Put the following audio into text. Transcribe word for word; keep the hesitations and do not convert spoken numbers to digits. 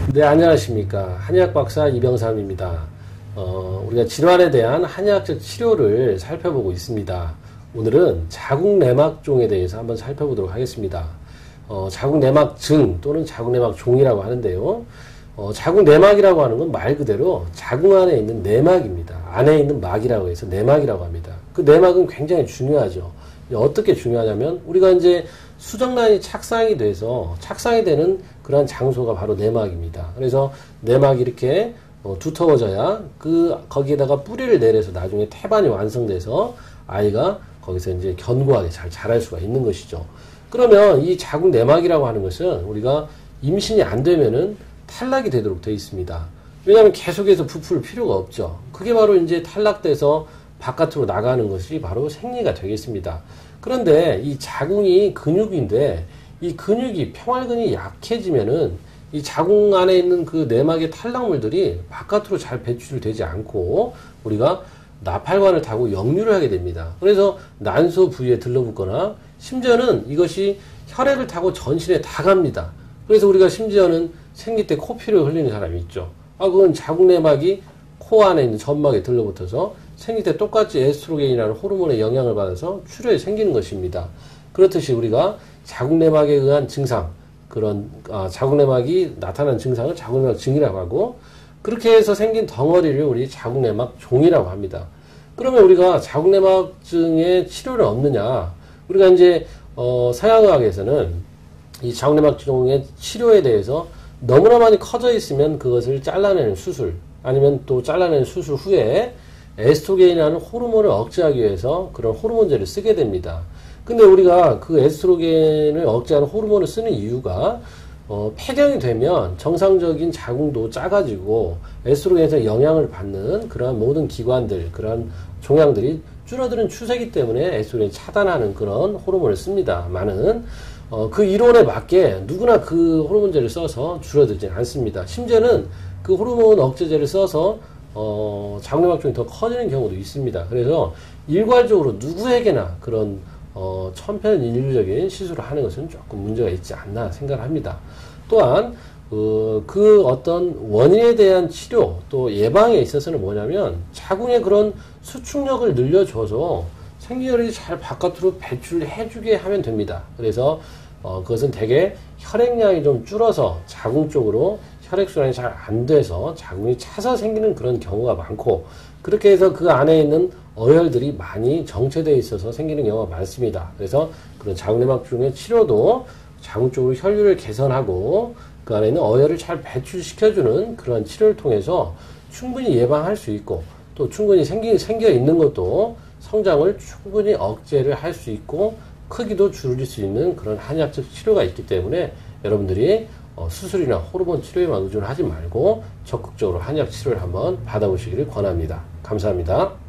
네, 안녕하십니까. 한의학 박사 이병삼입니다. 어, 우리가 질환에 대한 한의학적 치료를 살펴보고 있습니다. 오늘은 자궁내막종에 대해서 한번 살펴보도록 하겠습니다. 어, 자궁내막증 또는 자궁내막종이라고 하는데요. 어, 자궁내막이라고 하는 건 말 그대로 자궁 안에 있는 내막입니다. 안에 있는 막이라고 해서 내막이라고 합니다. 그 내막은 굉장히 중요하죠. 어떻게 중요하냐면 우리가 이제 수정란이 착상이 돼서 착상이 되는 그러한 장소가 바로 내막입니다. 그래서 내막이 이렇게 어, 두터워져야 그 거기에다가 뿌리를 내려서 나중에 태반이 완성돼서 아이가 거기서 이제 견고하게 잘 자랄 수가 있는 것이죠. 그러면 이 자궁 내막이라고 하는 것은 우리가 임신이 안 되면은 탈락이 되도록 되어 있습니다. 왜냐하면 계속해서 부풀 필요가 없죠. 그게 바로 이제 탈락돼서 바깥으로 나가는 것이 바로 생리가 되겠습니다. 그런데 이 자궁이 근육인데 이 근육이 평활근이 약해지면은 이 자궁 안에 있는 그 내막의 탈락물들이 바깥으로 잘 배출되지 않고 우리가 나팔관을 타고 역류를 하게 됩니다. 그래서 난소 부위에 들러붙거나 심지어는 이것이 혈액을 타고 전신에 다 갑니다. 그래서 우리가 심지어는 생리 때 코피를 흘리는 사람이 있죠. 아, 그건 자궁 내막이 코 안에 있는 점막에 들러붙어서 생리 때 똑같이 에스트로겐이라는 호르몬의 영향을 받아서 출혈이 생기는 것입니다. 그렇듯이 우리가 자궁내막에 의한 증상, 그런 아, 자궁내막이 나타난 증상을 자궁내막증이라고 하고 그렇게 해서 생긴 덩어리를 우리 자궁내막종이라고 합니다. 그러면 우리가 자궁내막증의 치료를 얻느냐? 우리가 이제 어, 서양의학에서는 이 자궁내막종의 치료에 대해서 너무나 많이 커져 있으면 그것을 잘라내는 수술, 아니면 또 잘라내는 수술 후에 에스트로겐이라는 호르몬을 억제하기 위해서 그런 호르몬제를 쓰게 됩니다. 근데 우리가 그 에스트로겐을 억제하는 호르몬을 쓰는 이유가 어, 폐경이 되면 정상적인 자궁도 작아지고 에스트로겐에서 영향을 받는 그러한 모든 기관들, 그러한 종양들이 줄어드는 추세이기 때문에 에스트로겐이 차단하는 그런 호르몬을 씁니다만은 어, 그 이론에 맞게 누구나 그 호르몬제를 써서 줄어들지 않습니다. 심지어는 그 호르몬 억제제를 써서 어, 자궁내막종이 더 커지는 경우도 있습니다. 그래서 일괄적으로 누구에게나 그런 어, 천편일률적인 시술을 하는 것은 조금 문제가 있지 않나 생각을 합니다. 또한 어, 그 어떤 원인에 대한 치료 또 예방에 있어서는 뭐냐면 자궁의 그런 수축력을 늘려줘서 생리혈이 잘 바깥으로 배출해주게 하면 됩니다. 그래서 어, 그것은 대개 혈액량이 좀 줄어서 자궁 쪽으로 혈액순환이 잘 안 돼서 자궁이 차서 생기는 그런 경우가 많고 그렇게 해서 그 안에 있는 어혈들이 많이 정체되어 있어서 생기는 경우가 많습니다. 그래서 그런 자궁내막종의 치료도 자궁 쪽으로 혈류를 개선하고 그 안에 있는 어혈을 잘 배출시켜주는 그런 치료를 통해서 충분히 예방할 수 있고 또 충분히 생기, 생겨 있는 것도 성장을 충분히 억제를 할 수 있고 크기도 줄일 수 있는 그런 한의학적 치료가 있기 때문에 여러분들이 어, 수술이나 호르몬 치료에만 의존하지 말고 적극적으로 한의학 치료를 한번 받아보시기를 권합니다. 감사합니다.